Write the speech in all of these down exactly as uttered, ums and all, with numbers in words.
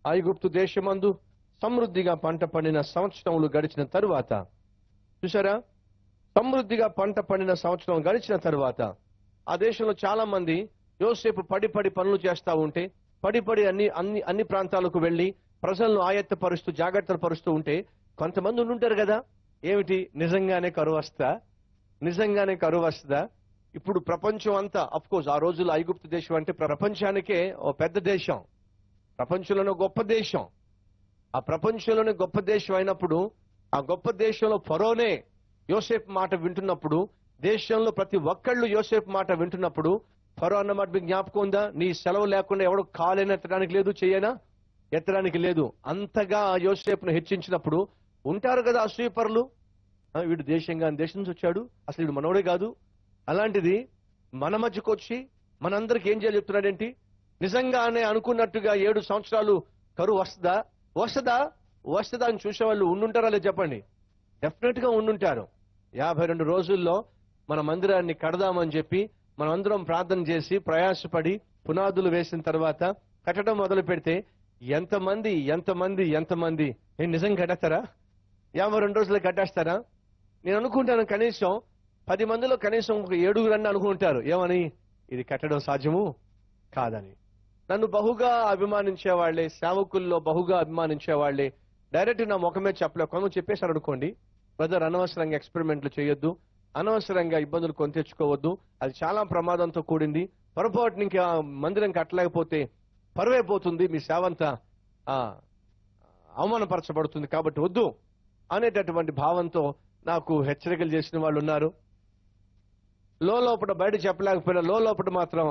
ఐగుప్తు దేశమందు సమృద్ధిగా పంట పండిన సంవత్సరములు గడిచిన తరువాత, చూసారా, సమృద్ధిగా పంట పండిన సంవత్సరం గడిచిన తరువాత ఆ దేశంలో చాలా మంది యోసేపు పడి పడి పనులు చేస్తా ఉంటే, పడి పడి అన్ని అన్ని అన్ని ప్రాంతాలకు వెళ్లి ప్రజలను ఆయత్తపరుస్తూ జాగ్రత్తలు పరుస్తూ ఉంటే కొంతమంది ఉండుంటారు కదా, ఏమిటి నిజంగానే కరువు వస్తా నిజంగానే కరువు వస్తుందా? ఇప్పుడు ప్రపంచం అంతా, అఫ్ కోర్స్ ఆ రోజుల్లో ఐగుప్తు దేశం అంటే ప్రపంచానికే ఓ పెద్ద దేశం, ప్రపంచంలోనే గొప్ప దేశం. ఆ ప్రపంచంలోనే గొప్ప దేశం అయినప్పుడు ఆ గొప్ప దేశంలో ఫరోనే యోసేపు మాట వింటున్నప్పుడు, దేశంలో ప్రతి ఒక్కళ్ళు యోసేపు మాట వింటున్నప్పుడు, ఫరో అన్నమాట మీకు జ్ఞాపకం ఉందా? నీ సెలవు లేకుండా ఎవడు కాలైనా ఎత్తడానికి లేదు, చెయ్యనా ఎత్తడానికి లేదు. అంతగా యోసేపును హెచ్చించినప్పుడు ఉంటారు కదా అసూయపరులు. వీడు దేశంగా దేశం నుంచి వచ్చాడు, అసలు వీడు మనోడే కాదు. అలాంటిది మన మధ్యకు వచ్చి మనందరికి ఏం చేయాలి చెప్తున్నాడేంటి? నిజంగానే అనుకున్నట్టుగా ఏడు సంవత్సరాలు కరువు వస్తుందా వస్తుందా వస్తుందా అని చూసేవాళ్ళు ఉండుంటారా లేదు చెప్పండి? డెఫినెట్ గా ఉండుంటారు. యాభై రెండు రోజుల్లో మన మందిరాన్ని కడదామని చెప్పి మనం అందరం ప్రార్థన చేసి ప్రయాసపడి పునాదులు వేసిన తర్వాత కట్టడం మొదలు పెడితే ఎంతమంది ఎంతమంది ఎంతమంది నేను నిజంగా కట్టేస్తారా? యాభై రెండు రోజులు కట్టేస్తారా? నేను అనుకుంటాను కనీసం పది మందిలో కనీసం ఒక ఏడుగురన్నా అనుకుంటారు, ఏమని, ఇది కట్టడం సాధ్యము కాదని. నన్ను బహుగా అభిమానించే వాళ్లే, సేవకుల్లో బహుగా అభిమానించే వాళ్లే డైరెక్ట్ నా ముఖమే చెప్పలే, కొంత చెప్పేశారు అనుకోండి, బ్రదర్ అనవసరంగా ఎక్స్పెరిమెంట్లు చేయొద్దు, అనవసరంగా ఇబ్బందులు కొని తెచ్చుకోవద్దు, అది చాలా ప్రమాదంతో కూడింది, పొరపాటున ఇంకా మందిరం కట్టలేకపోతే పరువైపోతుంది, మీ సేవంతా అవమానపరచబడుతుంది, కాబట్టి వద్దు అనేటటువంటి భావంతో నాకు హెచ్చరికలు చేసిన వాళ్ళు ఉన్నారు. లోపల బయట చెప్పలేకపోయినా లోపల మాత్రం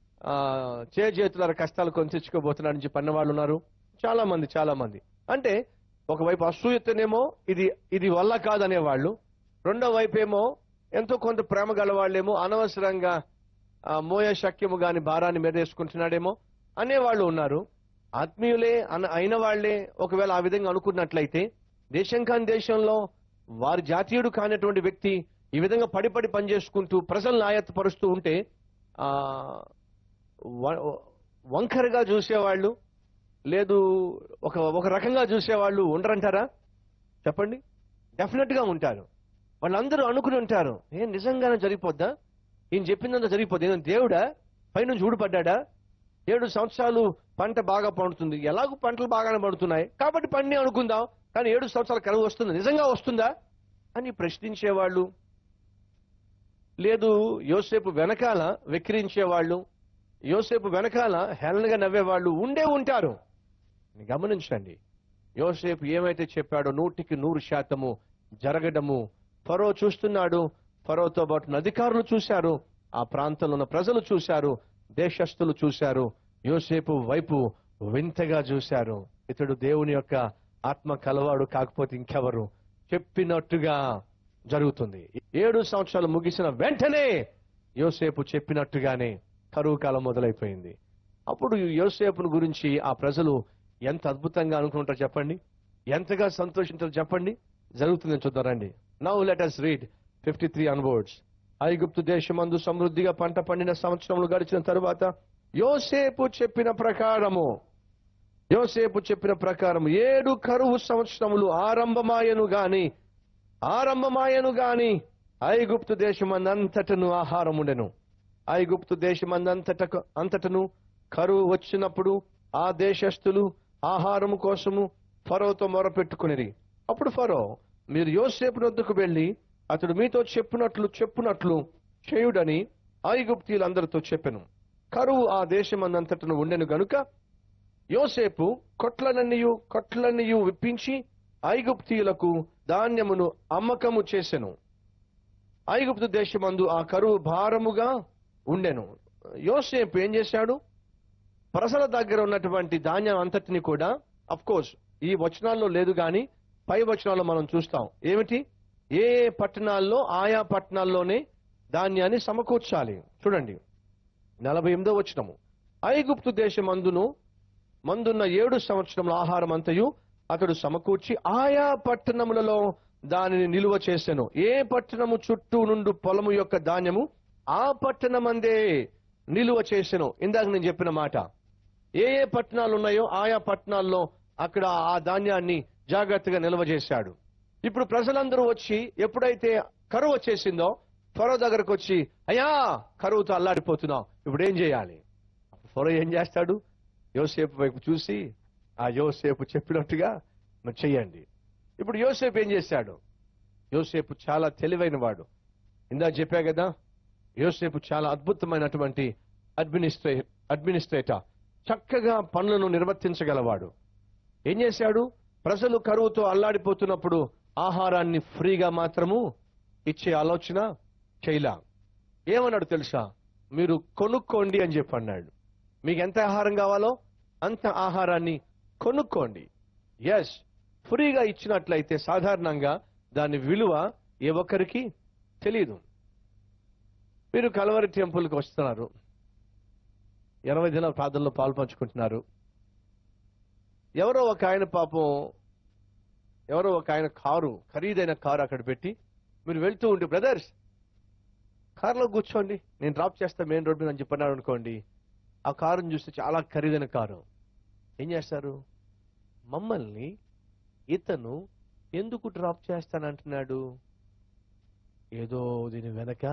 చే చేతుల కష్టాలు కొని తెచ్చుకోబోతున్నారని చెప్పి అన్న వాళ్ళు ఉన్నారు. చాలా మంది చాలా మంది అంటే ఒకవైపు అసూయతోనేమో ఇది ఇది వల్ల కాదనేవాళ్ళు, రెండో వైపు ఏమో ఎంతో కొంత ప్రేమ గల వాళ్ళేమో అనవసరంగా మోయ శక్యము గాని భారాన్ని మీద వేసుకుంటున్నాడేమో అనేవాళ్ళు ఉన్నారు. ఆత్మీయులే అన అయిన వాళ్లే ఒకవేళ ఆ విధంగా అనుకున్నట్లయితే, దేశం కాని దేశంలో వారి జాతీయుడు కానిటువంటి వ్యక్తి ఈ విధంగా పడి పడి పనిచేసుకుంటూ ప్రజలను ఆయత్తపరుస్తూ ఉంటే ఆ వంకరగా చూసేవాళ్ళు లేదు, ఒక ఒక రకంగా చూసేవాళ్ళు ఉండరంటారా చెప్పండి? డెఫినెట్ గా ఉంటారు. వాళ్ళందరూ అనుకుని ఉంటారు, ఏం నిజంగానే జరిగిపోద్దా, ఈయన చెప్పిందంతా జరిగిపోద్ది, ఏదో దేవుడా పైనుంచి ఊడిపడ్డా, ఏడు సంవత్సరాలు పంట బాగా పండుతుంది, ఎలాగో పంటలు బాగానే పడుతున్నాయి కాబట్టి పండి అనుకుందాం, కానీ ఏడు సంవత్సరాల కరువు వస్తుంది, నిజంగా వస్తుందా అని ప్రశ్నించేవాళ్ళు, లేదు యోసేపు వెనకాల వెక్కిరించేవాళ్ళు, యోసేపు వెనకాల హేళనగా నవ్వేవాళ్ళు ఉండే ఉంటారు. గమనించండి, యోసేపు ఏమైతే చెప్పాడో నూటికి నూరు శాతము జరగడము ఫరో చూస్తున్నాడు, ఫరోతో పాటు అధికారులు చూశారు, ఆ ప్రాంతంలో ఉన్న ప్రజలు చూశారు, దేశస్థులు చూశారు, యోసేపు వైపు వింతగా చూశారు. ఇతడు దేవుని యొక్క ఆత్మ కలవాడు కాకపోతే ఇంకెవరు, చెప్పినట్టుగా జరుగుతుంది. ఏడు సంవత్సరాలు ముగిసిన వెంటనే యోసేపు చెప్పినట్టుగానే కరువు కాలం మొదలైపోయింది. అప్పుడు యోసేపును గురించి ఆ ప్రజలు ఎంత అద్భుతంగా అనుకుంటారు చెప్పండి, ఎంతగా సంతోషించారు చెప్పండి. జరుగుతుందని చూద్దారండి. Now let us read fifty-three onwards. ఐగుప్తు దేశమందు సమృద్ధిగా పంట పండిన సంవత్సరములు గడిచిన తరువాత యోసేపు చెప్పిన ప్రకారము యోసేపు చెప్పిన ప్రకారం ఏడు కరువు సంవత్సరములు ఆరంభమాయను గాని ఆరంభమాయను గాని ఐగుప్తు దేశమందంతటను ఆహారం ఉండెను. ఐగుప్తు దేశమందంతట అంతటను కరువు వచ్చినప్పుడు ఆ దేశస్థులు ఆహారము కోసము ఫరోతో మొరపెట్టుకునిరి. అప్పుడు ఫరో, మీరు యోసేపు వద్దకు వెళ్లి అతడు మీతో చెప్పినట్లు చెప్పునట్లు చేయుడని ఐగుప్తీయులందరితో చెప్పెను. కరువు ఆ దేశమందంతటను ఉండెను గనుక యోసేపు కొట్లనన్నియు కొట్లన్నీయు విప్పించి ఐగుప్తీయులకు ధాన్యమును అమ్మకము చేసెను. ఐగుప్తు దేశమందు ఆ కరువు భారముగా ఉండెను. యోసేపు ఏం చేశాడు? ప్రజల దగ్గర ఉన్నటువంటి ధాన్యం అంతటిని కూడా, అఫ్ కోర్స్ ఈ వచనాల్లో లేదు గాని పై వచనాల్లో మనం చూస్తాం. ఏమిటి? ఏ పట్టణాల్లో ఆయా పట్టణాల్లోనే ధాన్యాన్ని సమకూర్చాలి. చూడండి నలభై ఎనిమిదో వచనము. ఐగుప్తు దేశమందును మందున్న ఏడు సంవత్సరముల ఆహారం అంతయు అతడు సమకూర్చి ఆయా పట్టణములలో దానిని నిలువ చేసెను. ఏ పట్టణము చుట్టూ నుండి పొలము యొక్క ధాన్యము ఆ పట్టణమందే నిలువ చేసెను. ఇందాక నేను చెప్పిన మాట, ఏ ఏ పట్టణాలు ఉన్నాయో ఆయా పట్టణాల్లో అక్కడ ఆ ధాన్యాన్ని జాగ్రత్తగా నిల్వ చేశాడు. ఇప్పుడు ప్రజలందరూ వచ్చి ఎప్పుడైతే కరువు వచ్చేసిందో ఫరో దగ్గరకు వచ్చి, అయ్యా కరువుతో అల్లాడిపోతున్నాం, ఇప్పుడు ఏం చేయాలి? ఫరో ఏం చేస్తాడు? యోసేపు వైపు చూసి, ఆ యోసేపు చెప్పినట్టుగా మరి చెయ్యండి. ఇప్పుడు యోసేపు ఏం చేశాడు? యోసేపు చాలా తెలివైన వాడు. ఇందా చెప్పా కదా, యోసేపు చాలా అద్భుతమైనటువంటి అడ్మినిస్ట్రే అడ్మినిస్ట్రేటర్ చక్కగా పనులను నిర్వర్తించగలవాడు. ఏం చేశాడు? ప్రజలు కరువుతో అల్లాడిపోతున్నప్పుడు ఆహారాన్ని ఫ్రీగా మాత్రము ఇచ్చే ఆలోచన చేయలా. ఏమన్నాడు తెలుసా? మీరు కొనుక్కోండి అని చెప్పి అన్నాడు. మీకు ఎంత ఆహారం కావాలో అంత ఆహారాన్ని కొనుక్కోండి. ఎస్, ఫ్రీగా ఇచ్చినట్లయితే సాధారణంగా దాని విలువ ఏ ఒక్కరికి తెలియదు. మీరు కల్వరి టెంపుల్కి వస్తున్నారు, ఇరవై దినాల ప్రార్థనలో పాలు పంచుకుంటున్నారు. ఎవరో ఒక ఆయన పాపం ఎవరో ఒక ఆయన కారు, ఖరీదైన కారు అక్కడ పెట్టి మీరు వెళ్తూ ఉంటే, బ్రదర్స్ కారులో కూర్చోండి, నేను డ్రాప్ చేస్తా మెయిన్ రోడ్ మీద అని చెప్పన్నాడు అనుకోండి. ఆ కారుని చూస్తే చాలా ఖరీదైన కారు. ఏం చేస్తారు? మమ్మల్ని ఇతను ఎందుకు డ్రాప్ చేస్తానంటున్నాడు? ఏదో దీని వెనక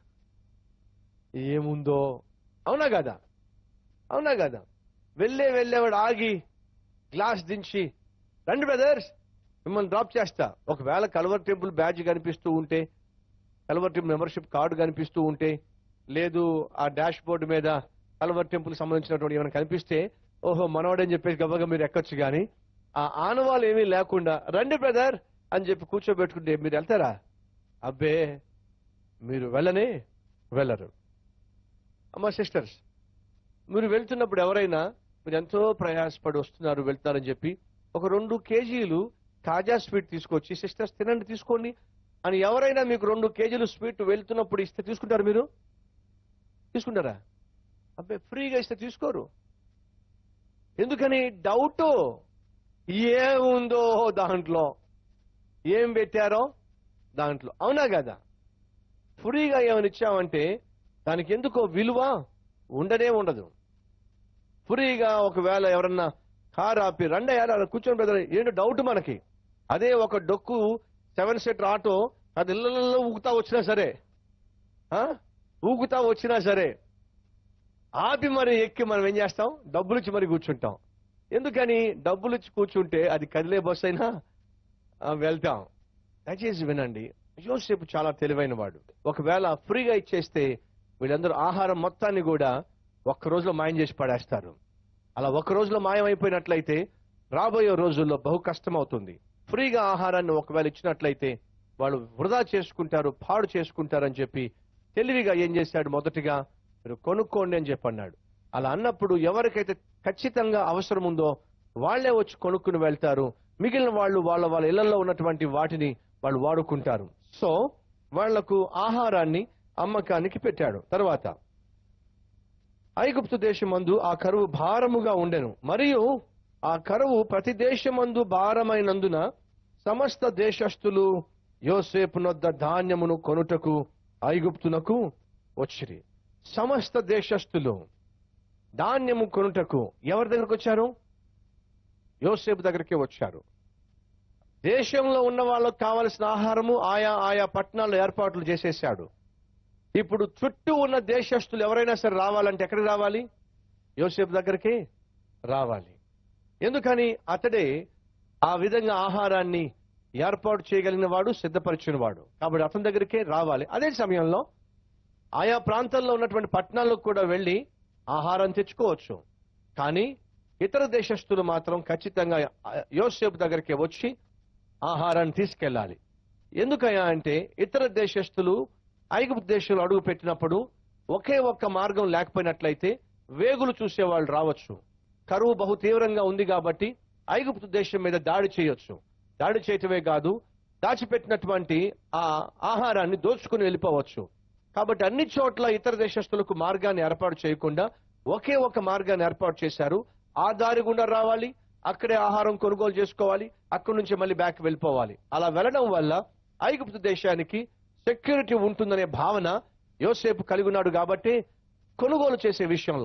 ఏముందో. అవునా కదా? అవునా కదా? వెళ్ళే వెళ్ళేవాడు ఆగి గ్లాస్ దించి, రండి బ్రదర్స్ మిమ్మల్ని డ్రాప్ చేస్తా. ఒకవేళ కల్వర్ టెంపుల్ బ్యాడ్జ్ కనిపిస్తూ ఉంటే, కల్వర్ టెంపుల్ మెంబర్షిప్ కార్డు కనిపిస్తూ ఉంటే, లేదు ఆ డాష్ బోర్డు మీద కల్వర్ టెంపుల్ సంబంధించినటువంటి ఏమైనా కనిపిస్తే, ఓహో మనవాడని చెప్పేసి గబగబా మీరు ఎక్కొచ్చు. కానీ ఆ ఆనవాళ్ళు ఏమీ లేకుండా రండి బ్రదర్ అని చెప్పి కూర్చోబెట్టుకుంటే మీరు వెళ్తారా? అబ్బే, మీరు వెళ్ళనే వెళ్ళరు. అమ్మా సిస్టర్స్, మీరు వెళ్తున్నప్పుడు ఎవరైనా మీరు ఎంతో ప్రయాసపడి వస్తున్నారు వెళ్తున్నారని చెప్పి ఒక రెండు కేజీలు తాజా స్వీట్ తీసుకొచ్చి, సిస్టర్స్ తినండి తీసుకోండి అని ఎవరైనా మీకు రెండు కేజీలు స్వీట్ వెళ్తున్నప్పుడు ఇస్తే తీసుకుంటారు? మీరు తీసుకుంటారా? అబ్బాయి ఫ్రీగా ఇస్తే తీసుకోరు. ఎందుకని? డౌట్ ఏముందో దాంట్లో, ఏం పెట్టారో దాంట్లో. అవునా కదా? ఫ్రీగా ఏమని ఇచ్చామంటే దానికి ఎందుకో విలువ ఉండనే ఉండదు. ఫ్రీగా ఒకవేళ ఎవరన్నా కారు ఆపి రండి అయ్యారు కూర్చొని బ్రదర్ ఏంటో డౌట్ మనకి. అదే ఒక డొక్కు సెవెన్ సీటర్ ఆటో అది ఇళ్ళల్లో ఊగుతా వచ్చినా సరే ఊగుతా వచ్చినా సరే ఆపి మరి ఎక్కి మనం ఏం చేస్తాం? డబ్బులు ఇచ్చి మరి కూర్చుంటాం. ఎందుకని? డబ్బులు ఇచ్చి కూర్చుంటే అది కదిలే బస్సు అయినా వెళ్తాం. దయచేసి వినండి, యోసేపు చాలా తెలివైన వాడు. ఒకవేళ ఫ్రీగా ఇచ్చేస్తే వీళ్ళందరూ ఆహారం మొత్తాన్ని కూడా ఒక్క రోజులో మాయం చేసి పడేస్తారు. అలా ఒక్క రోజులో మాయం అయిపోయినట్లయితే రాబోయే రోజుల్లో బహు కష్టం అవుతుంది. ఫ్రీగా ఆహారాన్ని ఒకవేళ ఇచ్చినట్లయితే వాళ్ళు వృధా చేసుకుంటారు, పాడు చేసుకుంటారు అని చెప్పి తెలివిగా ఏం చేశాడు? మొదటిగా మీరు కొనుక్కోండి అని చెప్పి అన్నాడు. అలా అన్నప్పుడు ఎవరికైతే ఖచ్చితంగా అవసరం ఉందో వాళ్లే వచ్చి కొనుక్కుని వెళ్తారు. మిగిలిన వాళ్ళు వాళ్ళ వాళ్ళ ఇళ్లలో ఉన్నటువంటి వాటిని వాళ్ళు వాడుకుంటారు. సో వాళ్లకు ఆహారాన్ని అమ్మకానికి పెట్టాడు. తర్వాత ఐగుప్తు దేశమందు ఆ కరువు భారముగా ఉండెను, మరియు ఆ కరువు ప్రతి దేశమందు భారమైనందున సమస్త దేశస్థులు యోసేపునొద్ద ధాన్యమును కొనుటకు ఐగుప్తునకు వచ్చిరి. సమస్త దేశస్థులు ధాన్యము కొనుటకు ఎవరి దగ్గరకు వచ్చారు? యోసేపు దగ్గరికి వచ్చారు. దేశంలో ఉన్న వాళ్ళకు కావలసిన ఆహారము ఆయా ఆయా పట్టణాల్లో ఏర్పాట్లు చేసేసాడు. ఇప్పుడు చుట్టూ ఉన్న దేశస్థులు ఎవరైనా సరే రావాలంటే ఎక్కడికి రావాలి? యోసేపు దగ్గరికి రావాలి. ఎందుకని? అతడే ఆ విధంగా ఆహారాన్ని ఏర్పాటు చేయగలిగిన వాడు, సిద్ధపరిచిన వాడు. కాబట్టి అతని దగ్గరికే రావాలి. అదే సమయంలో ఆయా ప్రాంతాల్లో ఉన్నటువంటి పట్టణాలకు కూడా వెళ్ళి ఆహారం తెచ్చుకోవచ్చు. కానీ ఇతర దేశస్థులు మాత్రం ఖచ్చితంగా యోసేపు దగ్గరికి వచ్చి ఆహారాన్ని తీసుకెళ్ళాలి. ఎందుకయ్యా అంటే ఇతర దేశస్థులు ఐగుప్తు దేశంలో అడుగు పెట్టినప్పుడు ఒకే ఒక్క మార్గం లేకపోయినట్లయితే వేగులు చూసేవాళ్ళు రావచ్చు. కరువు బహు తీవ్రంగా ఉంది కాబట్టి ఐగుప్తు దేశం మీద దాడి చేయొచ్చు. దాడి చేయటమే కాదు, దాచిపెట్టినటువంటి ఆ ఆహారాన్ని దోచుకుని వెళ్ళిపోవచ్చు. కాబట్టి అన్ని చోట్ల ఇతర దేశస్తులకు మార్గాన్ని ఏర్పాటు చేయకుండా ఒకే ఒక మార్గాన్ని ఏర్పాటు చేశారు. ఆ దారి గుండా రావాలి, అక్కడే ఆహారం కొనుగోలు చేసుకోవాలి, అక్కడి నుంచి మళ్ళీ బ్యాక్ వెళ్ళిపోవాలి. అలా వెళ్ళడం వల్ల ఐగుప్తు దేశానికి సెక్యూరిటీ ఉంటుందనే భావన యోసేపు కలిగి ఉన్నాడు. కాబట్టి కొనుగోలు చేసే విషయంలో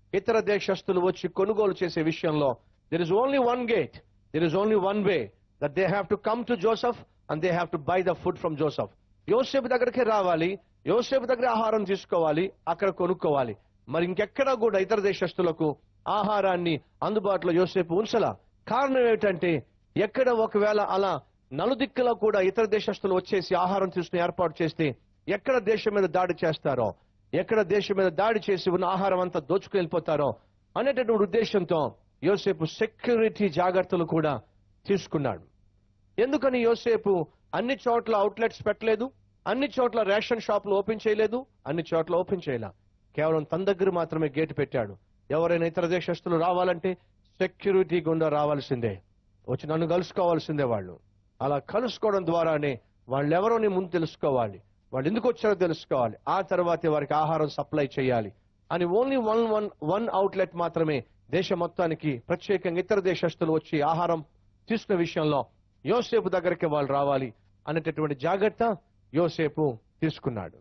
ఇతర దేశస్తులు వచ్చి కొనుగోలు చేసే విషయంలో there is only one gate, there is only one way, that they have to come to Joseph and they have to buy the food from Joseph. Yosepu దగ్గరికి రావాలి, యోసేపు దగ్గర ఆహారం తీసుకోవాలి, అక్కడ కొనుక్కోవాలి. మరి ఇంకెక్కడా కూడా ఇతర దేశస్తులకు ఆహారాన్ని అందుబాటులో యోసేపు ఉంచలా. కారణం ఏమిటంటే, ఎక్కడ ఒకవేళ అలా నలుదిక్కులో కూడా ఇతర దేశస్తులు వచ్చేసి ఆహారం తీసుకుని ఏర్పాటు చేస్తే ఎక్కడ దేశం మీద దాడి చేస్తారో, ఎక్కడ దేశం మీద దాడి చేసి ఉన్న ఆహారం అంతా దోచుకు వెళ్ళిపోతారో అనేటటువంటి ఉద్దేశంతో యోసేపు సెక్యూరిటీ జాగ్రత్తలు కూడా తీసుకున్నాడు. ఎందుకని యోసేపు అన్ని చోట్ల అవుట్లెట్స్ పెట్టలేదు, అన్ని చోట్ల రేషన్ షాపులు ఓపెన్ చేయలేదు, అన్ని చోట్ల ఓపెన్ చేయలే. కేవలం తన దగ్గర మాత్రమే గేటు పెట్టాడు. ఎవరైనా ఇతర దేశస్తులు రావాలంటే సెక్యూరిటీ గుండా రావాల్సిందే, వచ్చి నన్ను కలుసుకోవాల్సిందే. వాళ్ళు అలా కలుసుకోవడం ద్వారానే వాళ్ళు ఎవరో నీ ముందు తెలుసుకోవాలి, వాళ్ళు ఎందుకు వచ్చారో తెలుసుకోవాలి, ఆ తర్వాతే వారికి ఆహారం సప్లై చేయాలి అని only one one one outlet మాత్రమే దేశం మొత్తానికి ప్రత్యేకంగా ఇతర దేశస్తులు వచ్చి ఆహారం తీసుకునే విషయంలో యోసేపు దగ్గరికి వాళ్ళు రావాలి అనేటటువంటి జాగ్రత్త యోసేపు తీసుకున్నాడు.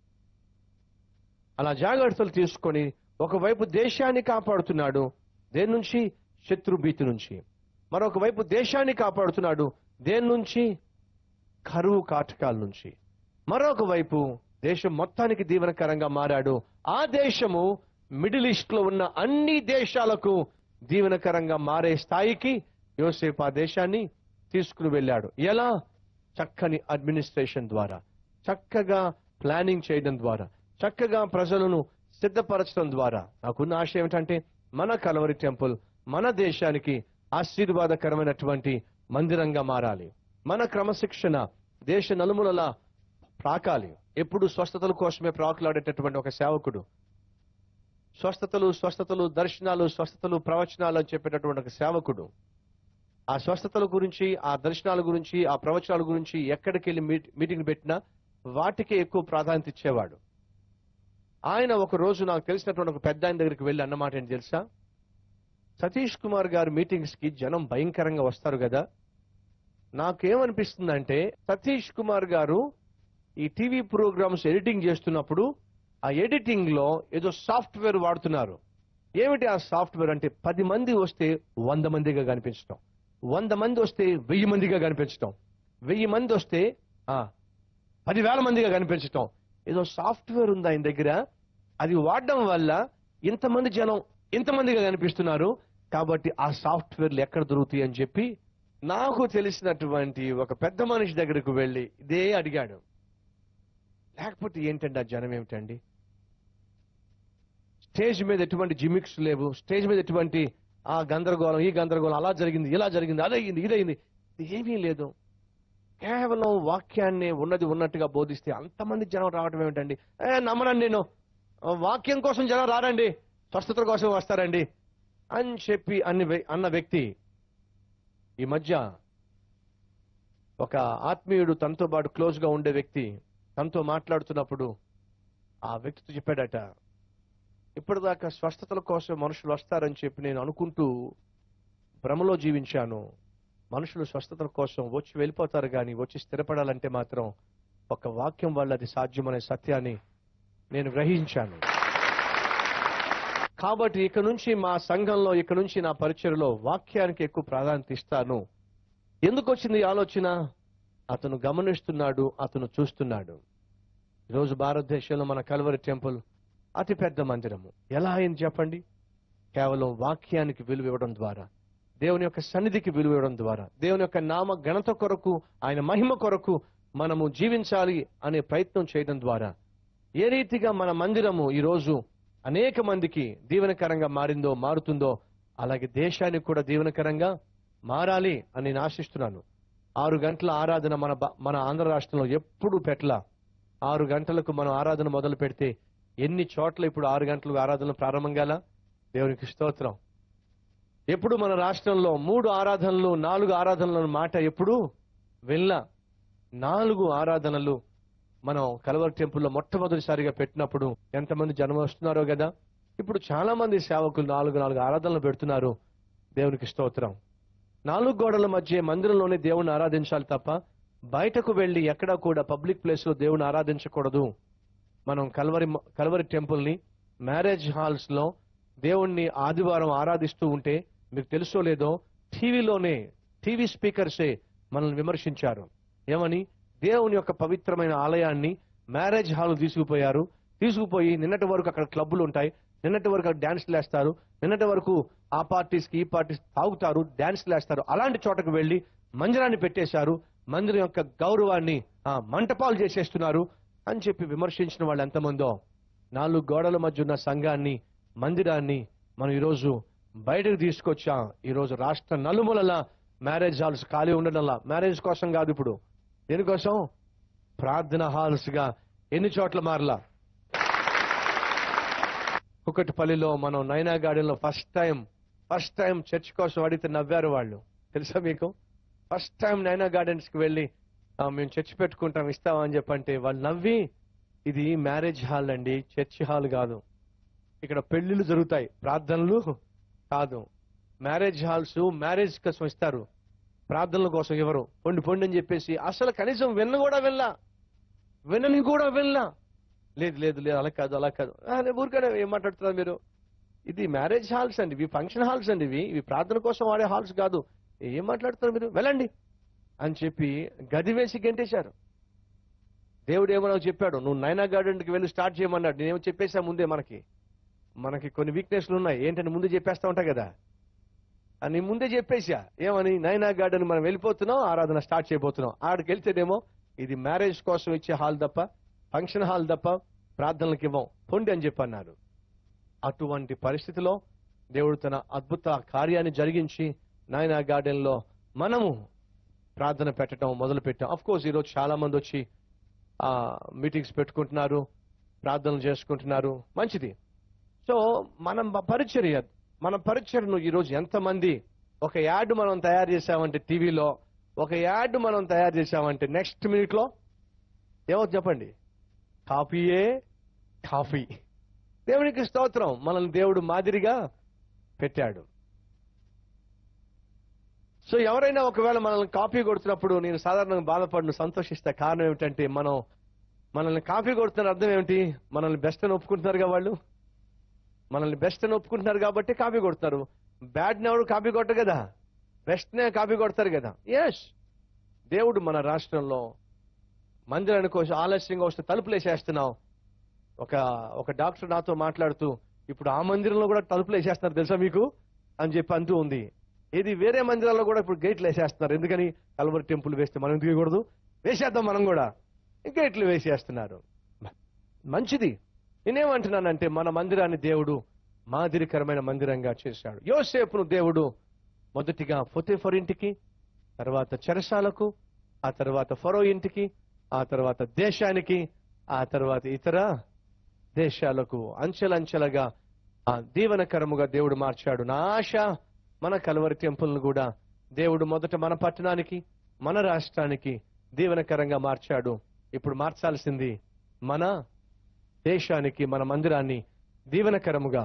అలా జాగ్రత్తలు తీసుకొని ఒకవైపు దేశాన్ని కాపాడుతున్నాడు, దేని నుంచి? శత్రు భీతి నుంచి. మరొక వైపు దేశాన్ని కాపాడుతున్నాడు, దేని నుంచి? కరువు కాటకాల నుంచి. మరొక వైపు దేశం మొత్తానికి దీవెనకరంగా మారాడు. ఆ దేశము మిడిల్ ఈస్ట్ లో ఉన్న అన్ని దేశాలకు దీవెనకరంగా మారే స్థాయికి యోసేపు ఆ దేశాన్ని తీసుకుని వెళ్ళాడు. ఎలా? చక్కని అడ్మినిస్ట్రేషన్ ద్వారా, చక్కగా ప్లానింగ్ చేయడం ద్వారా, చక్కగా ప్రజలను సిద్ధపరచడం ద్వారా. నాకున్న ఆశ ఏమిటంటే, మన కల్వరి టెంపుల్ మన దేశానికి ఆశీర్వాదకరమైనటువంటి మందిరంగా మారాలి. మన క్రమశిక్షణ దేశ నలుమూలలా ప్రాకాలి. ఎప్పుడు స్వస్థతల కోసమే ప్రాకులాడేటటువంటి ఒక సేవకుడు, స్వస్థతలు స్వస్థతలు దర్శనాలు స్వస్థతలు ప్రవచనాలు అని చెప్పేటటువంటి ఒక సేవకుడు, ఆ స్వస్థతల గురించి, ఆ దర్శనాల గురించి, ఆ ప్రవచనాల గురించి ఎక్కడికి వెళ్ళి మీటింగ్ పెట్టినా వాటికే ఎక్కువ ప్రాధాన్యత ఇచ్చేవాడు. ఆయన ఒక రోజు నాకు తెలిసినటువంటి ఒక పెద్ద ఆయన దగ్గరికి వెళ్ళి అన్నమాట ఏంటి తెలుసా? సతీష్ కుమార్ గారు మీటింగ్స్ కి జనం భయంకరంగా వస్తారు కదా, నాకేమనిపిస్తుందంటే సతీష్ కుమార్ గారు ఈ టీవీ ప్రోగ్రామ్స్ ఎడిటింగ్ చేస్తున్నప్పుడు ఆ ఎడిటింగ్ లో ఏదో సాఫ్ట్వేర్ వాడుతున్నారు. ఏమిటి ఆ సాఫ్ట్వేర్ అంటే, పది మంది వస్తే వంద మందిగా కనిపించడం, వంద మంది వస్తే వెయ్యి మందిగా కనిపించడం, వెయ్యి మంది వస్తే ఆ పదివేల మందిగా కనిపించడం. ఏదో సాఫ్ట్వేర్ ఉంది ఆయన దగ్గర, అది వాడడం వల్ల ఇంతమంది జనం ఇంతమందిగా కనిపిస్తున్నారు, కాబట్టి ఆ సాఫ్ట్వేర్లు ఎక్కడ దొరుకుతాయి అని చెప్పి నాకు తెలిసినటువంటి ఒక పెద్ద మనిషి దగ్గరకు వెళ్ళి ఇదే అడిగాడు. లేకపోతే ఏంటండి ఆ జనం ఏమిటండి? స్టేజ్ మీద ఎటువంటి జిమిక్స్ లేవు, స్టేజ్ మీద ఎటువంటి ఆ గందరగోళం, ఈ గందరగోళం, అలా జరిగింది, ఇలా జరిగింది, అదయింది, ఇదయింది, ఏమీ లేదు. కేవలం వాక్యాన్ని ఉన్నది ఉన్నట్టుగా బోధిస్తే అంతమంది జనం రావడం ఏమిటండి? ఏ నమ్మనండి, నేను వాక్యం కోసం జనం రారండి, స్వస్థతల కోసం వస్తారండి అని చెప్పి అన్ని అన్న వ్యక్తి ఈ మధ్య ఒక ఆత్మీయుడు తనతో పాటు క్లోజ్ గా ఉండే వ్యక్తి తనతో మాట్లాడుతున్నప్పుడు ఆ వ్యక్తితో చెప్పాడట, ఇప్పటిదాకా స్వస్థతల కోసం మనుషులు వస్తారని చెప్పి నేను అనుకుంటూ భ్రమలో జీవించాను. మనుషులు స్వస్థతల కోసం వచ్చి వెళ్ళిపోతారు, కానీ వచ్చి స్థిరపడాలంటే మాత్రం ఒక వాక్యం వల్ల అది సాధ్యమనే సత్యాన్ని నేను గ్రహించాను. కాబట్టి ఇక నుంచి మా సంఘంలో, ఇక నుంచి నా పరిచయలో వాక్యానికి ఎక్కువ ప్రాధాన్యత ఇస్తాను. ఎందుకు వచ్చింది ఈ ఆలోచన? అతను గమనిస్తున్నాడు, అతను చూస్తున్నాడు. ఈరోజు భారతదేశంలో మన కల్వరి టెంపుల్ అతి పెద్ద మందిరము. ఎలా అయింది చెప్పండి? కేవలం వాక్యానికి విలువ ఇవ్వడం ద్వారా, దేవుని యొక్క సన్నిధికి విలువ ఇవ్వడం ద్వారా, దేవుని యొక్క నామ ఘనత కొరకు, ఆయన మహిమ కొరకు మనము జీవించాలి అనే ప్రయత్నం చేయడం ద్వారా ఏ రీతిగా మన మందిరము ఈరోజు అనేక మందికి దీవెనకరంగా మారిందో, మారుతుందో, అలాగే దేశానికి కూడా దీవెనకరంగా మారాలి అని నేను ఆశిస్తున్నాను. ఆరు గంటల ఆరాధన మన మన ఆంధ్ర రాష్ట్రంలో ఎప్పుడు పెట్టలా. ఆరు గంటలకు మనం ఆరాధన మొదలు పెడితే ఎన్ని చోట్ల ఇప్పుడు ఆరు గంటలకు ఆరాధనలు ప్రారంభం కాల? దేవునికి స్తోత్రం. ఎప్పుడు మన రాష్ట్రంలో మూడు ఆరాధనలు, నాలుగు ఆరాధనల మాట ఎప్పుడు వెళ్ళ. నాలుగు ఆరాధనలు మనం కల్వరి టెంపుల్లో మొట్టమొదటిసారిగా పెట్టినప్పుడు ఎంతమంది జనం వస్తున్నారో కదా. ఇప్పుడు చాలా మంది సేవకులు నాలుగు నాలుగు ఆరాధనలు పెడుతున్నారు. దేవునికి స్తోత్రం. నాలుగు గోడల మధ్య మందిరంలోనే దేవుని ఆరాధించాలి తప్ప బయటకు వెళ్లి ఎక్కడా కూడా పబ్లిక్ ప్లేస్ లో దేవుని ఆరాధించకూడదు. మనం కల్వరి కల్వరి టెంపుల్ ని మ్యారేజ్ హాల్స్ లో దేవుణ్ణి ఆదివారం ఆరాధిస్తూ ఉంటే మీకు తెలుసో లేదో టీవీలోనే టీవీ స్పీకర్సే మనల్ని విమర్శించారు. ఏమని? దేవుని యొక్క పవిత్రమైన ఆలయాన్ని మ్యారేజ్ హాల్ తీసుకుపోయారు. తీసుకుపోయి నిన్నటి వరకు అక్కడ క్లబ్బులు ఉంటాయి, నిన్నటి వరకు అక్కడ డాన్స్లు వేస్తారు, నిన్నటి వరకు ఆ పార్టీస్కి ఈ పార్టీస్ తాగుతారు, డాన్స్లు వేస్తారు. అలాంటి చోటకు వెళ్లి మందిరాన్ని పెట్టేశారు, మందిరం యొక్క గౌరవాన్ని ఆ మంటపాలు చేసేస్తున్నారు అని చెప్పి విమర్శించిన వాళ్ళు ఎంతమందో. నాలుగు గోడల మధ్య ఉన్న సంఘాన్ని, మందిరాన్ని మనం ఈరోజు బయటకు తీసుకొచ్చాం. ఈరోజు రాష్ట్ర నలుమూలల మ్యారేజ్ హాల్స్ ఖాళీ ఉండడంలా. మ్యారేజ్ కోసం కాదు, ఇప్పుడు దేనికోసం? ప్రార్థన హాల్స్ గా ఎన్ని చోట్ల మారలా. కుకట్పల్లిలో మనం నైనా గార్డెన్ లో first time first time church కోసం అడిగితే నవ్వారు వాళ్ళు. తెలుసా మీకు? ఫస్ట్ టైం నైనా గార్డెన్స్ కి వెళ్ళి మేము చర్చ్ పెట్టుకుంటాం ఇస్తామా అని చెప్పంటే వాళ్ళు నవ్వి, ఇది మ్యారేజ్ హాల్ అండి, చర్చ్ హాల్ కాదు, ఇక్కడ పెళ్లిళ్ళు జరుగుతాయి, ప్రార్థనలు కాదు. మ్యారేజ్ హాల్స్ మ్యారేజ్ కోసం ఇస్తారు, ప్రార్థనల కోసం ఎవరు పొండి పొండి అని చెప్పేసి అసలు కనీసం విన్న కూడా వెళ్ళా వినని కూడా వెళ్ళా లేదు లేదు లేదు అలా కాదు అలా కాదు ఊరికనే ఏం మాట్లాడుతున్నారు మీరు? ఇది మ్యారేజ్ హాల్స్ అండి, ఇవి ఫంక్షన్ హాల్స్ అండి, ఇవి ఇవి ప్రార్థన కోసం వాడే హాల్స్ కాదు, ఏం మాట్లాడుతున్నారు మీరు, వెళ్ళండి అని చెప్పి గది వేసి గెంటేశారు. దేవుడు ఏమన్నా చెప్పాడు, నువ్వు నైనా గార్డెన్కి వెళ్ళి స్టార్ట్ చేయమన్నాడు. నేనేమో చెప్పేసా ముందే. మనకి మనకి కొన్ని వీక్నెస్లు ఉన్నాయి, ఏంటంటే ముందే చెప్పేస్తా ఉంటా కదా అని ముందే చెప్పేసా. ఏమని? నైనా గార్డెన్ మనం వెళ్ళిపోతున్నాం, ఆరాధన స్టార్ట్ చేయబోతున్నాం. ఆడికి వెళ్తేనేమో ఇది మ్యారేజ్ కోసం ఇచ్చే హాల్ తప్ప, ఫంక్షన్ హాల్ తప్ప ప్రార్థనలకు ఇవ్వం, పొండి అని చెప్పి అన్నారు. అటువంటి పరిస్థితిలో దేవుడు తన అద్భుత కార్యాన్ని జరిగించి నైనా గార్డెన్ లో మనము ప్రార్థన పెట్టడం మొదలు పెట్టాం. అఫ్ కోర్స్ ఈరోజు చాలా మంది వచ్చి ఆ మీటింగ్స్ పెట్టుకుంటున్నారు, ప్రార్థనలు చేసుకుంటున్నారు, మంచిది. సో మనం పరిచర్య మన పరిచర్ను ఈరోజు ఎంతమంది ఒక యాడ్ మనం తయారు చేసామంటే టీవీలో, ఒక యాడ్ మనం తయారు చేసామంటే నెక్స్ట్ మినిట్ లో ఏమవుతుంది చెప్పండి? కాఫీయే కాఫీ. దేవునికి స్తోత్రం. మనల్ని దేవుడు మాదిరిగా పెట్టాడు. సో ఎవరైనా ఒకవేళ మనల్ని కాఫీ కొడుతున్నప్పుడు నేను సాధారణంగా బాధపడను, సంతోషిస్తా. కారణం ఏమిటంటే మనం మనల్ని కాఫీ కొడుతున్న అర్థం ఏమిటి? మనల్ని బెస్ట్ అని ఒప్పుకుంటున్నారుగా వాళ్ళు, మనల్ని బెస్ట్ అని ఒప్పుకుంటున్నారు కాబట్టి కాపీ కొడతారు. బ్యాడ్ ని ఎవరు కాపీ కొట్టరు కదా, బెస్ట్ నే కాపీ కొడతారు కదా. ఎస్, దేవుడు మన రాష్ట్రంలో మందిరానికి కోసం ఆలస్యంగా వస్తే తలుపులు వేసేస్తున్నాం. ఒక ఒక డాక్టర్ నాతో మాట్లాడుతూ, ఇప్పుడు ఆ మందిరంలో కూడా తలుపులు వేసేస్తున్నారు తెలుసా మీకు అని చెప్పి అంటూ ఉంది. ఏది వేరే మందిరాల్లో కూడా ఇప్పుడు గేట్లు వేసేస్తున్నారు. ఎందుకని? కల్వరి టెంపుల్ వేస్తే మనం ఎందుకు వేయకూడదు, వేసేద్దాం మనం కూడా, గేట్లు వేసేస్తున్నారు. మంచిది. నేనేమంటున్నానంటే మన మందిరాన్ని దేవుడు మాదిరికరమైన మందిరంగా చేశాడు. యోసేపును దేవుడు మొదటిగా పొతీఫరు ఇంటికి, తర్వాత చెరసాలకు, ఆ తర్వాత ఫరో ఇంటికి, ఆ తర్వాత దేశానికి, ఆ తర్వాత ఇతర దేశాలకు అంచెలంచెలుగా ఆ దీవెనకరముగా దేవుడు మార్చాడు. నా ఆశ మన కల్వరి టెంపుల్ను కూడా దేవుడు మొదట మన పట్టణానికి, మన రాష్ట్రానికి దీవెనకరంగా మార్చాడు. ఇప్పుడు మార్చాల్సింది మన దేశానికి, మన మందిరాన్ని దీవెనకరముగా,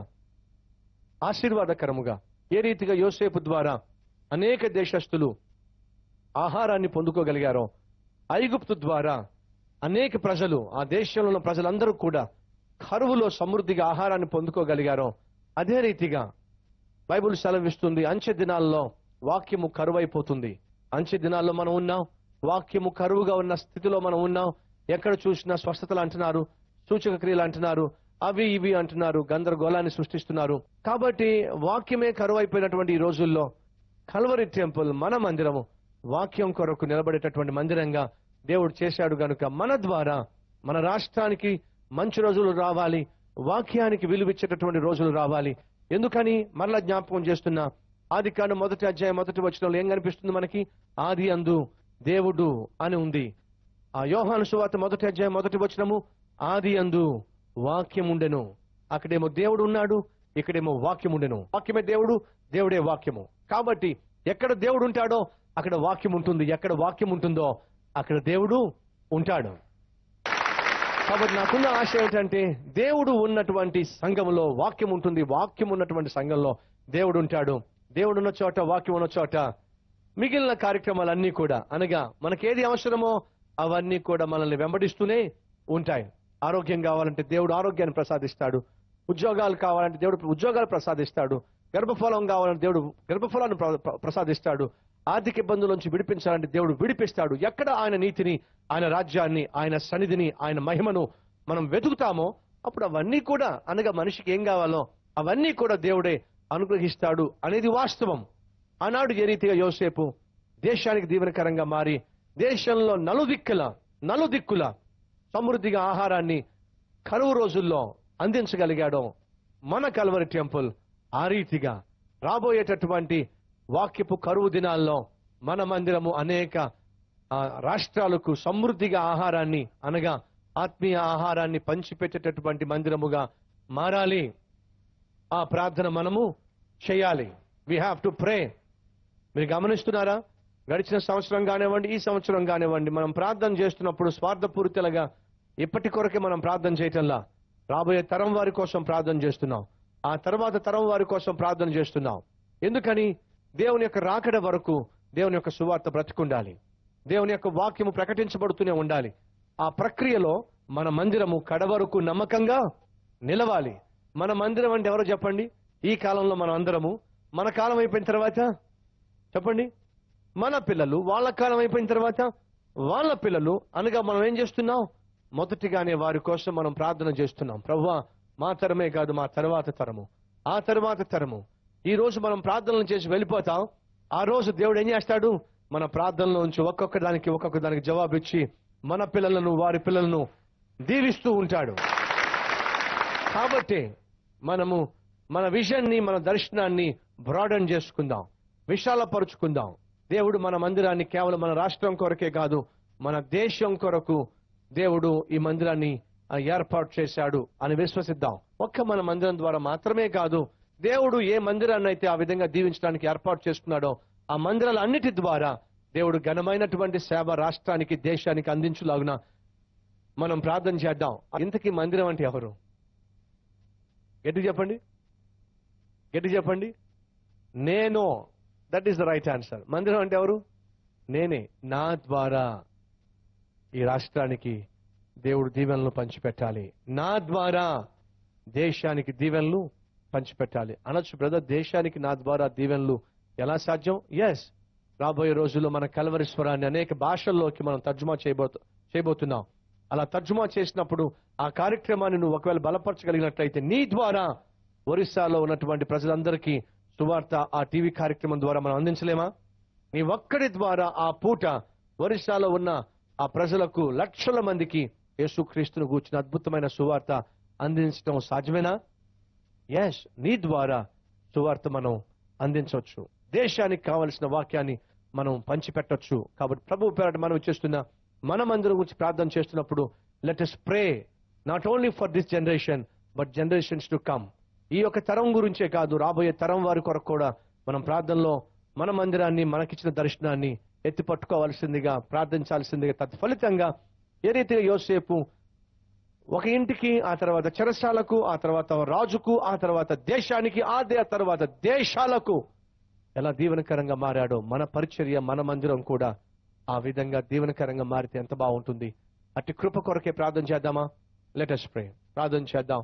ఆశీర్వాదకరముగా. ఏ రీతిగా యోసేపు ద్వారా అనేక దేశస్థులు ఆహారాన్ని పొందుకోగలిగారో, ఐగుప్తు ద్వారా అనేక ప్రజలు, ఆ దేశంలో ఉన్న ప్రజలందరూ కూడా కరువులో సమృద్ధిగా ఆహారాన్ని పొందుకోగలిగారో, అదే రీతిగా బైబిల్ సెలవిస్తుంది అంచె దినాల్లో వాక్యము కరువైపోతుంది. అంచె దినాల్లో మనం ఉన్నాం, వాక్యము కరువుగా ఉన్న స్థితిలో మనం ఉన్నాం. ఎక్కడ చూసినా స్వస్థతలు అంటున్నారు, సూచక క్రియలు అంటున్నారు, అవి ఇవి అంటున్నారు, గందరగోళాన్ని సృష్టిస్తున్నారు. కాబట్టి వాక్యమే కరువైపోయినటువంటి ఈ రోజుల్లో కల్వరి టెంపుల్, మన మందిరము వాక్యం కొరకు నిలబడేటటువంటి మందిరంగా దేవుడు చేశాడు. గనుక మన ద్వారా మన రాష్ట్రానికి మంచి రోజులు రావాలి, వాక్యానికి విలువిచ్చేటటువంటి రోజులు రావాలి. ఎందుకని మరలా జ్ఞాపకం చేస్తున్నా, ఆది కాండం మొదటి అధ్యాయం మొదటి వచనంలో ఏం కనిపిస్తుంది మనకి? ఆది అందు దేవుడు అని ఉంది. ఆ యోహాను సువార్త మొదటి అధ్యాయం మొదటి వచనము, ఆది అందు వాక్యం ఉండెను. అక్కడేమో దేవుడు ఉన్నాడు, ఇక్కడేమో వాక్యం ఉండెను. వాక్యమే దేవుడు, దేవుడే వాక్యము. కాబట్టి ఎక్కడ దేవుడు ఉంటాడో అక్కడ వాక్యం ఉంటుంది, ఎక్కడ వాక్యం ఉంటుందో అక్కడ దేవుడు ఉంటాడు. కాబట్టి నాకున్న ఆశ ఏమిటంటే దేవుడు ఉన్నటువంటి సంఘంలో వాక్యం ఉంటుంది, వాక్యం ఉన్నటువంటి సంఘంలో దేవుడు ఉంటాడు. దేవుడు ఉన్న చోట, వాక్యం ఉన్న చోట మిగిలిన కార్యక్రమాలన్నీ కూడా, అనగా మనకేది అవసరమో అవన్నీ కూడా మనల్ని వెంబడిస్తూనే ఉంటాయి. ఆరోగ్యం కావాలంటే దేవుడు ఆరోగ్యాన్ని ప్రసాదిస్తాడు, ఉద్యోగాలు కావాలంటే దేవుడు ఉద్యోగాలు ప్రసాదిస్తాడు. గర్భఫలం కావాలంటే దేవుడు గర్భఫలాన్ని ప్ర- ప్రసాదిస్తాడు. ఆర్థిక ఇబ్బందుల నుంచి విడిపించాలంటే దేవుడు విడిపిస్తాడు. ఎక్కడ ఆయన నీతిని, ఆయన రాజ్యాన్ని, ఆయన సన్నిధిని, ఆయన మహిమను మనం వెతుకుతామో అప్పుడు అవన్నీ కూడా, అనగా మనిషికి ఏం కావాలో అవన్నీ కూడా దేవుడే అనుగ్రహిస్తాడు అనేది వాస్తవం. ఆనాడు ఏ రీతిగా యోసేపు దేశానికి దీవెనకరంగా మారి దేశంలో నలుదిక్కుల నలుదిక్కుల సమృద్ధిగా ఆహారాన్ని కరువు రోజుల్లో అందించగలిగాడో, మన కల్వరి టెంపుల్ ఆ రీతిగా రాబోయేటటువంటి వాక్యపు కరువు దినాల్లో మన మందిరము అనేక ఆ, రాష్ట్రాలకు సమృద్ధిగా ఆహారాన్ని, అనగా ఆత్మీయ ఆహారాన్ని పంచిపెట్టేటటువంటి మందిరముగా మారాలి. ఆ ప్రార్థన మనము చేయాలి. We have to pray. మీరు గమనిస్తున్నారా? గడిచిన సంవత్సరం కానివ్వండి, ఈ సంవత్సరం కానివ్వండి, మనం ప్రార్థన చేస్తున్నప్పుడు స్వార్థపూరితలుగా ఇప్పటి కొరకే మనం ప్రార్థన చేయటంలా రాబోయే తరం వారి కోసం ప్రార్థన చేస్తున్నాం. ఆ తర్వాత తరం వారి కోసం ప్రార్థన చేస్తున్నాం. ఎందుకని? దేవుని యొక్క రాకడ వరకు దేవుని యొక్క సువార్త బ్రతికుండాలి. దేవుని యొక్క వాక్యము ప్రకటించబడుతూనే ఉండాలి. ఆ ప్రక్రియలో మన మందిరము కడవరకు నమ్మకంగా నిలవాలి. మన మందిరం అంటే ఎవరో చెప్పండి? ఈ కాలంలో మనం అందరము, మన కాలం అయిపోయిన తర్వాత చెప్పండి, మన పిల్లలు, వాళ్ళ కాలం అయిపోయిన తర్వాత వాళ్ళ పిల్లలు, అనగా మనం ఏం చేస్తున్నాం? మొదటిగానే వారి కోసం మనం ప్రార్థన చేస్తున్నాం. ప్రభువా, మా తరమే కాదు, మా తర్వాత తరము, ఆ తర్వాత తరము. ఈ రోజు మనం ప్రార్థనలు చేసి వెళ్ళిపోతాం. ఆ రోజు దేవుడు ఏం చేస్తాడు? మన ప్రార్థనలో నుంచి ఒక్కొక్క దానికి ఒక్కొక్క దానికి జవాబు ఇచ్చి మన పిల్లలను, వారి పిల్లలను దీవిస్తూ ఉంటాడు. కాబట్టి మనము మన విజన్ని, మన దర్శనాన్ని బ్రాడన్ చేసుకుందాం, విశాలపరుచుకుందాం. దేవుడు మన మందిరాన్ని కేవలం మన రాష్ట్రం కొరకే కాదు, మన దేశం కొరకు దేవుడు ఈ మందిరాన్ని ఆ, ఏర్పాటు చేశాడు అని విశ్వసిద్దాం. ఒక్క మన మందిరం ద్వారా మాత్రమే కాదు, దేవుడు ఏ మందిరాన్ని అయితే ఆ విధంగా దీవించడానికి ఏర్పాటు చేసుకున్నాడో ఆ మందిరాల అన్నిటి ద్వారా దేవుడు ఘనమైనటువంటి సేవ రాష్ట్రానికి, దేశానికి అందించులాగున మనం ప్రార్థన చేద్దాం. ఇంతకీ మందిరం అంటే ఎవరు? గట్టి చెప్పండి, గట్టి చెప్పండి. నేను. That is the right answer. మందిరం అంటే ఎవరు? నేనే. నా ద్వారా ఈ రాష్ట్రానికి దేవుడు దీవెనలు పంచిపెట్టాలి. నా ద్వారా దేశానికి దీవెనలు పంచిపెట్టాలి. అనొచ్చు, బ్రదర్, దేశానికి నా ద్వారా దీవెనలు ఎలా సాధ్యం? ఎస్, రాబోయే రోజుల్లో మన కల్వరి స్వరాన్ని అనేక భాషల్లోకి మనం తర్జుమా చేయబోతు చేయబోతున్నాం. అలా తర్జుమా చేసినప్పుడు ఆ కార్యక్రమాన్ని నువ్వు ఒకవేళ బలపరచగలిగినట్లయితే నీ ద్వారా ఒరిస్సాలో ఉన్నటువంటి ప్రజలందరికీ సువార్త ఆ టీవీ కార్యక్రమం ద్వారా మనం అందించలేమా? నీ ఒక్కడి ద్వారా ఆ పూట ఒరిస్సాలో ఉన్న ఆ ప్రజలకు, లక్షల మందికి యేసుక్రీస్తును గూర్చిన అద్భుతమైన సువార్త అందించడం సాధ్యమేనా? ఎస్, నీ ద్వారా సువార్త మనం అందించవచ్చు. దేశానికి కావలసిన వాక్యాన్ని మనం పంచిపెట్టొచ్చు. కాబట్టి ప్రభు పేరట మనం చేస్తున్న మన మందిరం గురించి ప్రార్థన చేస్తున్నప్పుడు let us pray not only for this generation but generations to come. ఈ యొక్క తరం గురించే కాదు, రాబోయే తరం వారి కొరకు కూడా మనం ప్రార్థనలో మన మందిరాన్ని, మనకిచ్చిన దర్శనాన్ని ఎత్తి పట్టుకోవాల్సిందిగా, ప్రార్థించాల్సిందిగా, తత్ఫలితంగా ఏ రీతిగా యోసేపు ఒక ఇంటికి, ఆ తర్వాత చెరసాలకు, ఆ తర్వాత రాజుకు, ఆ తర్వాత దేశానికి, ఆ దే తర్వాత దేశాలకు ఎలా దీవెనకరంగా మారాడో మన పరిచర్య, మన మందిరం కూడా ఆ విధంగా దీవెనకరంగా మారితే ఎంత బాగుంటుంది. అట్టి కృప కొరకే ప్రార్థన చేద్దామా? Let us pray. ప్రార్థన చేద్దాం.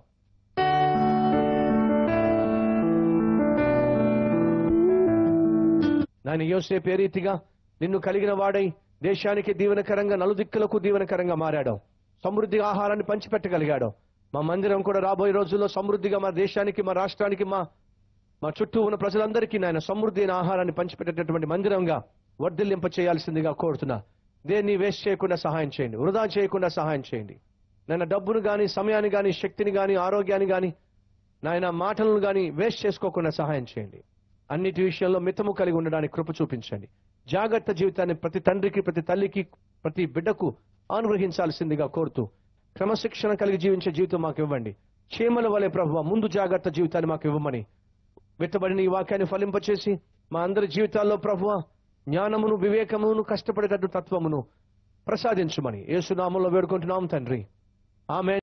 నాయన యోసేపు ఏ రీతిగా నిన్ను కలిగిన వాడై దేశానికి దీవెనకరంగా, నలుదిక్కులకు దీవెనకరంగా మారాడో, సమృద్ధిగా ఆహారాన్ని పంచిపెట్టగలిగాడో, మా మందిరం కూడా రాబోయే రోజుల్లో సమృద్ధిగా మా దేశానికి, మా రాష్ట్రానికి, మా మా చుట్టూ ఉన్న ప్రజలందరికీ నాయన సమృద్ధి అయిన ఆహారాన్ని పంచిపెట్టేటటువంటి మందిరంగా వర్ధిల్లింప చేయాల్సిందిగా కోరుతున్నా. దేన్ని వేస్ట్ చేయకుండా సహాయం చేయండి, వృధా చేయకుండా సహాయం చేయండి. నాయన డబ్బును గాని, సమయాన్ని గాని, శక్తిని గాని, ఆరోగ్యాన్ని గాని, నాయన మాటలను గాని వేస్ట్ చేసుకోకుండా సహాయం చేయండి. అన్నిటి విషయంలో మితము కలిగి ఉండడానికి కృప చూపించండి. జాగ్రత్త జీవితాన్ని ప్రతి తండ్రికి, ప్రతి తల్లికి, ప్రతి బిడ్డకు అనుగ్రహించాల్సిందిగా కోరుతూ క్రమశిక్షణ కలిగి జీవించే జీవితం మాకు ఇవ్వండి. చీమల వలె ప్రభువా ముందు జాగ్రత్త జీవితాన్ని మాకు ఇవ్వమని విత్తబడిన ఈ వాక్యాన్ని ఫలింపచేసి మా అందరి జీవితాల్లో ప్రభువా జ్ఞానమును, వివేకమును, కష్టపడేటట్టు తత్వమును ప్రసాదించుమని యేసు నామములో వేడుకుంటున్నాం తండ్రి. ఆమేన్.